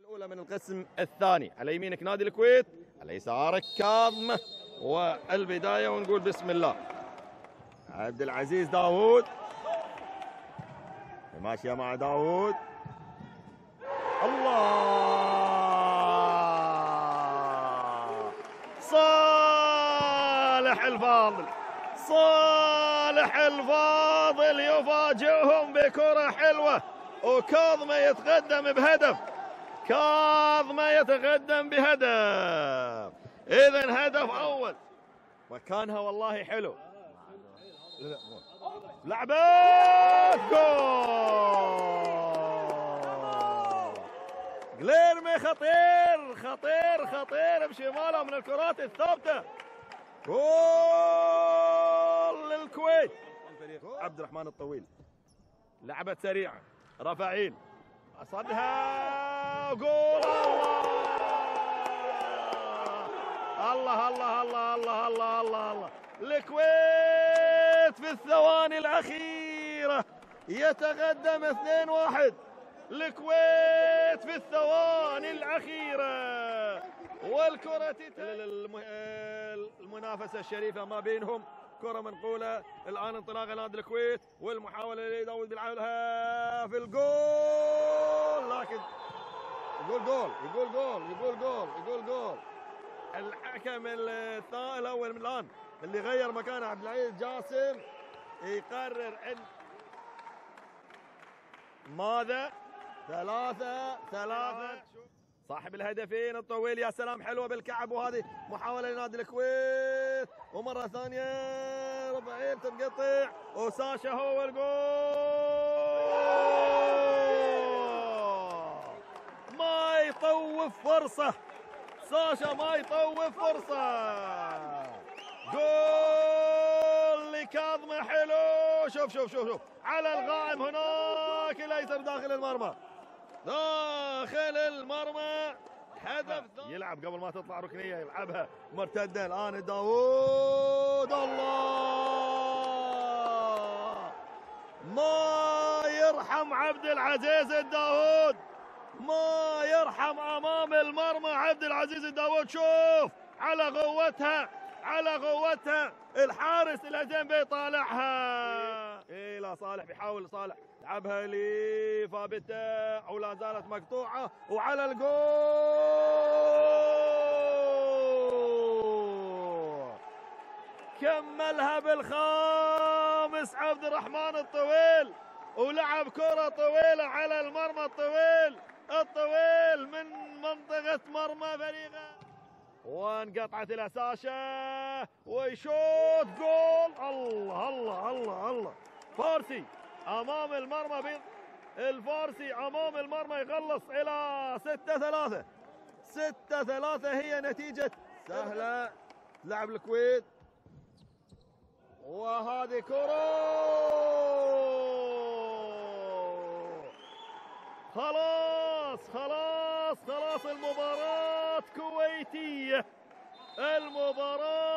الأولى من القسم الثاني. على يمينك نادي الكويت، على يسارك كاظمة، والبداية ونقول بسم الله. عبد العزيز داوود ماشية مع داوود. الله، صالح الفاضل، صالح الفاضل يفاجئهم بكرة حلوة، وكاظمة يتقدم بهدف. كاظمة يتقدم بهدف، إذن هدف أول، وكانها والله حلو. لعبة جول، جليرمي خطير خطير خطير بشماله من الكرات الثابتة. جول للكويت. عبد الرحمن الطويل، لعبة سريعة، رفعيل صدها، جول. الله الله الله الله الله الله الله. الكويت في الثواني الأخيرة يتقدم 2-1. الكويت في الثواني الأخيرة، والكرة المنافسة الشريفة ما بينهم. كرة منقولة الآن، انطلاق نادي الكويت والمحاولة لداود بيلعبها في الجول، لكن يقول جول يقول جول يقول جول يقول جول. الحكم الأول من الآن اللي غير مكانه عبد العزيز جاسم يقرر ان ماذا 3-3. صاحب الهدفين الطويل، يا سلام حلوه بالكعب، وهذه محاوله لنادي الكويت، ومره ثانيه ربعين تنقطع، وساشا هو الجول. ما يطوف فرصه ساشا، ما يطوف فرصه. جول لكاظمة حلو. شوف شوف شوف شوف على القائم هناك الايسر داخل المرمى، داخل المرمى. هدف يلعب قبل ما تطلع ركنيه، يلعبها مرتده الان داوود. الله، ما يرحم عبد العزيز الداوود، ما يرحم امام المرمى عبد العزيز الداوود. شوف على قوتها، على قوتها، الحارس الهجم بيطالعها. ايه لا، صالح بيحاول، صالح لعبها لفابته ولا زالت مقطوعه، وعلى الجول. كملها بالخامس عبد الرحمن الطويل، ولعب كرة طويلة على المرمى الطويل من منطقة مرمى فريقه، وانقطعت الى ساشا ويشوت جول. الله الله الله الله. فارسي امام المرمى، الفارسي امام المرمى يخلص الى 6-3. 6-3 هي نتيجة سهلة. لعب الكويت، وهذه كرة خلاص خلاص خلاص. المباراة كويتية، المباراة